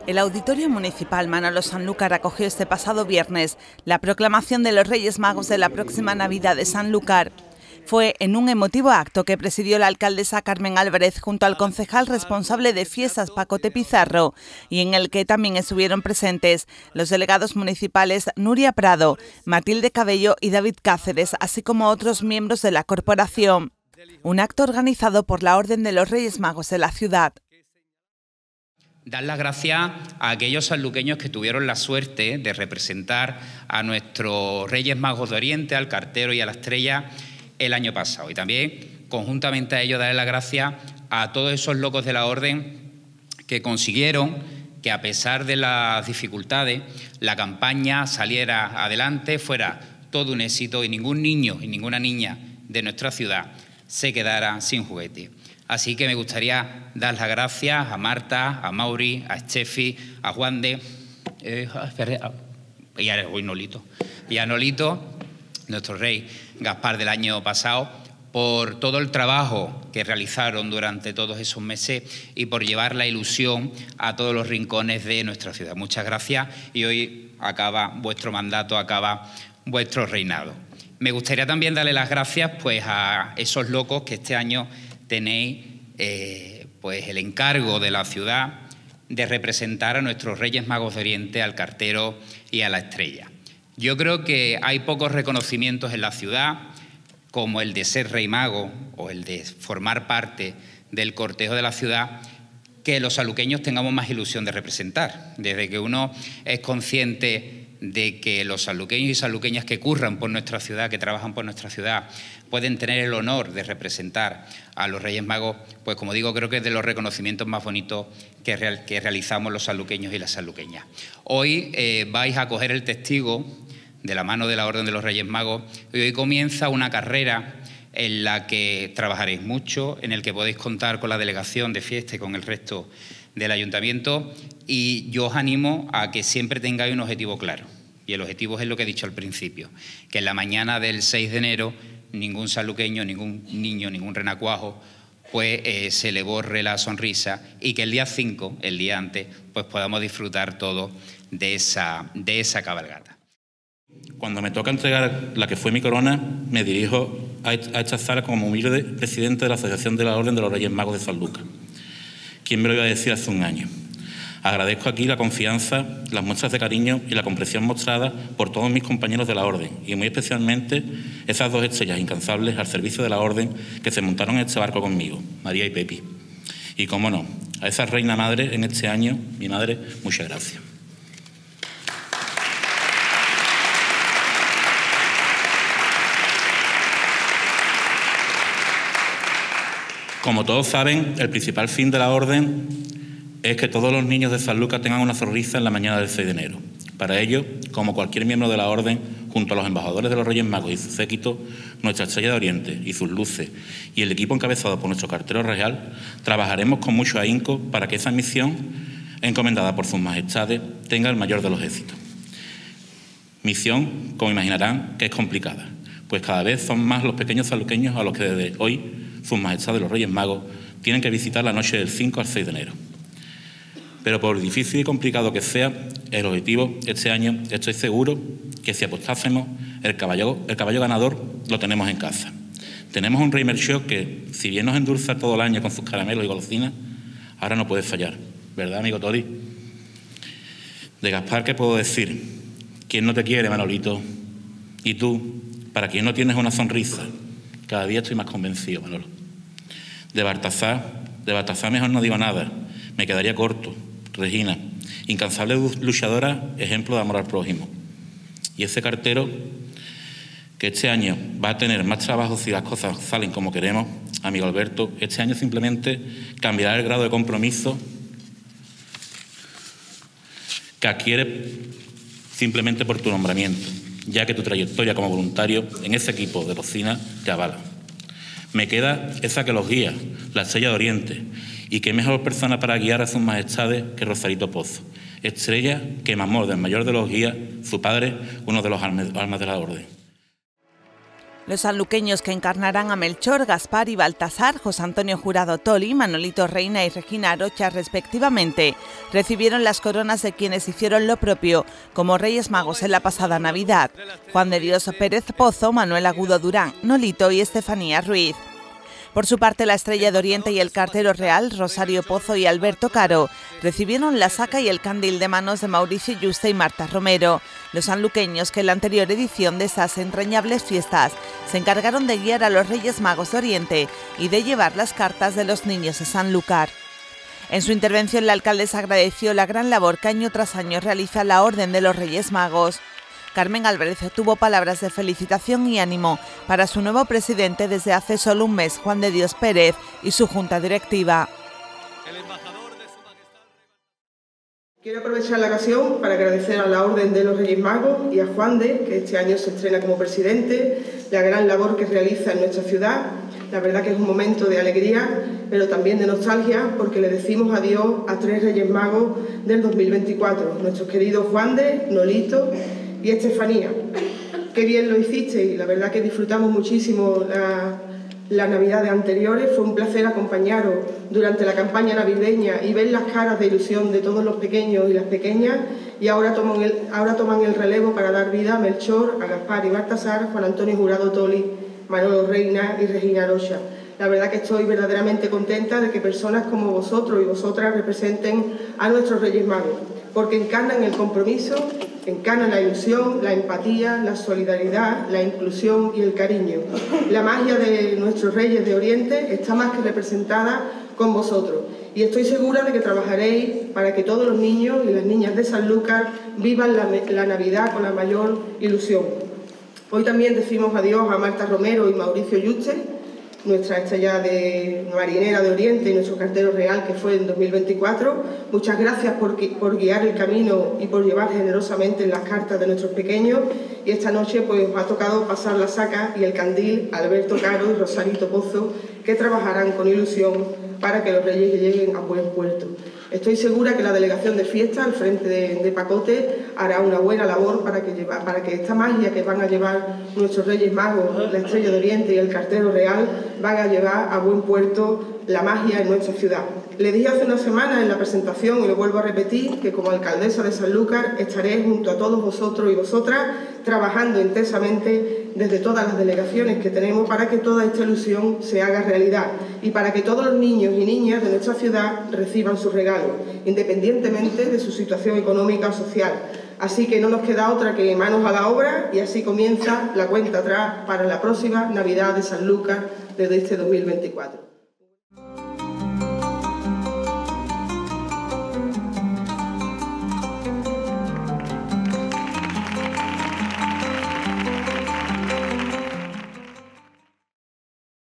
El Auditorio Municipal Manolo Sanlúcar acogió este pasado viernes la proclamación de los Reyes Magos de la próxima Navidad de Sanlúcar. Fue en un emotivo acto que presidió la alcaldesa Carmen Álvarez junto al concejal responsable de fiestas Pacote Pizarro y en el que también estuvieron presentes los delegados municipales Nuria Prado, Matilde Cabello y David Cáceres, así como otros miembros de la corporación. Un acto organizado por la Orden de los Reyes Magos de la ciudad. Dar las gracias a aquellos sanluqueños que tuvieron la suerte de representar a nuestros Reyes Magos de Oriente, al Cartero y a la Estrella el año pasado. Y también, conjuntamente a ellos, darle las gracias a todos esos locos de la Orden que consiguieron que, a pesar de las dificultades, la campaña saliera adelante, fuera todo un éxito y ningún niño y ninguna niña de nuestra ciudad se quedara sin juguete. Así que me gustaría dar las gracias a Marta, a Mauri, a Estefi, a Juan de y a Nolito, nuestro rey Gaspar del año pasado, por todo el trabajo que realizaron durante todos esos meses y por llevar la ilusión a todos los rincones de nuestra ciudad. Muchas gracias y hoy acaba vuestro mandato, acaba vuestro reinado. Me gustaría también darle las gracias pues, a esos locos que este año tenéis pues el encargo de la ciudad de representar a nuestros Reyes Magos de Oriente, al Cartero y a la Estrella. Yo creo que hay pocos reconocimientos en la ciudad, como el de ser Rey Mago o el de formar parte del cortejo de la ciudad, que los sanluqueños tengamos más ilusión de representar. Desde que uno es consciente de que los sanluqueños y sanluqueñas que curran por nuestra ciudad, que trabajan por nuestra ciudad, pueden tener el honor de representar a los Reyes Magos, pues como digo, creo que es de los reconocimientos más bonitos que realizamos los sanluqueños y las sanluqueñas. Hoy vais a coger el testigo de la mano de la Orden de los Reyes Magos y hoy comienza una carrera en la que trabajaréis mucho, en el que podéis contar con la delegación de fiesta y con el resto del ayuntamiento, y yo os animo a que siempre tengáis un objetivo claro. Y el objetivo es lo que he dicho al principio, que en la mañana del 6 de enero ningún sanluqueño, ningún niño, ningún renacuajo pues se le borre la sonrisa y que el día 5, el día antes, pues podamos disfrutar todos de esa cabalgata. Cuando me toca entregar la que fue mi corona, me dirijo a esta sala como humilde presidente de la Asociación de la Orden de los Reyes Magos de Sanlúcar. ¿Quién me lo iba a decir hace un año? Agradezco aquí la confianza, las muestras de cariño y la comprensión mostrada por todos mis compañeros de la Orden y muy especialmente esas dos estrellas incansables al servicio de la Orden que se montaron en este barco conmigo, María y Pepi. Y cómo no, a esa reina madre en este año, mi madre, muchas gracias. Como todos saben, el principal fin de la Orden es que todos los niños de Sanlúcar tengan una sonrisa en la mañana del 6 de enero. Para ello, como cualquier miembro de la Orden, junto a los embajadores de los Reyes Magos y su séquito, nuestra Estrella de Oriente y sus luces y el equipo encabezado por nuestro cartero real, trabajaremos con mucho ahínco para que esa misión, encomendada por sus majestades, tenga el mayor de los éxitos. Misión, como imaginarán, que es complicada, pues cada vez son más los pequeños sanluqueños a los que desde hoy sus majestades los Reyes Magos tienen que visitar la noche del 5 al 6 de enero. Pero por difícil y complicado que sea, el objetivo este año estoy seguro que si apostásemos, el caballo ganador lo tenemos en casa. Tenemos un Rey Melchor que, si bien nos endulza todo el año con sus caramelos y golosinas, ahora no puede fallar. ¿Verdad, amigo Todi? De Gaspar, ¿qué puedo decir? ¿Quién no te quiere, Manolito? Y tú, ¿para quién no tienes una sonrisa? Cada día estoy más convencido, Manolo. De Baltasar mejor no digo nada, me quedaría corto. Regina, incansable luchadora, ejemplo de amor al prójimo. Y ese cartero, que este año va a tener más trabajo si las cosas salen como queremos, amigo Alberto, este año simplemente cambiará el grado de compromiso que adquiere simplemente por tu nombramiento, ya que tu trayectoria como voluntario en ese equipo de cocina te avala. Me queda esa que los guía, la Estrella de Oriente, y qué mejor persona para guiar a sus majestades que Rosarito Pozo, estrella que mamó del mayor de los guías, su padre, uno de los almas de la Orden. Los sanluqueños que encarnarán a Melchor, Gaspar y Baltasar, José Antonio Jurado Toli, Manolito Reina y Regina Arocha respectivamente, recibieron las coronas de quienes hicieron lo propio como Reyes Magos en la pasada Navidad: Juan de Dios Pérez Pozo, Manuel Agudo Durán, Nolito y Estefanía Ruiz. Por su parte, la Estrella de Oriente y el Cartero Real, Rosario Pozo y Alberto Caro, recibieron la saca y el candil de manos de Mauricio Yuste y Marta Romero, los sanluqueños que en la anterior edición de estas entrañables fiestas se encargaron de guiar a los Reyes Magos de Oriente y de llevar las cartas de los niños de Sanlúcar. En su intervención, la alcaldesa agradeció la gran labor que año tras año realiza la Orden de los Reyes Magos. Carmen Álvarez tuvo palabras de felicitación y ánimo para su nuevo presidente desde hace solo un mes, Juan de Dios Pérez, y su junta directiva. Quiero aprovechar la ocasión para agradecer a la Orden de los Reyes Magos y a Juan de, que este año se estrena como presidente, la gran labor que realiza en nuestra ciudad. La verdad que es un momento de alegría, pero también de nostalgia, porque le decimos adiós a 3 Reyes Magos del 2024, nuestros queridos Juan de, Nolito y Estefanía. Qué bien lo hiciste, y la verdad que disfrutamos muchísimo las navidades anteriores. Fue un placer acompañaros durante la campaña navideña y ver las caras de ilusión de todos los pequeños y las pequeñas, y ahora toman el relevo para dar vida a Melchor, a Gaspar y Baltasar, Juan Antonio Jurado Toli, Manolo Reina y Regina Arocha. La verdad que estoy verdaderamente contenta de que personas como vosotros y vosotras representen a nuestros Reyes Magos, porque encarnan el compromiso, encarnan la ilusión, la empatía, la solidaridad, la inclusión y el cariño. La magia de nuestros Reyes de Oriente está más que representada con vosotros, y estoy segura de que trabajaréis para que todos los niños y las niñas de Sanlúcar vivan la Navidad con la mayor ilusión. Hoy también decimos adiós a Marta Romero y Mauricio Yuste, nuestra estrella de marinera de Oriente y nuestro cartero real, que fue en 2024. Muchas gracias por guiar el camino y por llevar generosamente las cartas de nuestros pequeños. Y esta noche pues ha tocado pasar la saca y el candil a Alberto Caro y Rosarito Pozo, que trabajarán con ilusión para que los Reyes lleguen a buen puerto. Estoy segura que la delegación de fiesta al frente de Pacote hará una buena labor para que esta magia que van a llevar nuestros Reyes Magos, la Estrella de Oriente y el Cartero Real, van a llevar a buen puerto la magia en nuestra ciudad. Le dije hace una semana en la presentación, y lo vuelvo a repetir, que como alcaldesa de Sanlúcar estaré junto a todos vosotros y vosotras trabajando intensamente desde todas las delegaciones que tenemos para que toda esta ilusión se haga realidad y para que todos los niños y niñas de nuestra ciudad reciban sus regalos, independientemente de su situación económica o social. Así que no nos queda otra que manos a la obra, y así comienza la cuenta atrás para la próxima Navidad de Sanlúcar desde este 2024.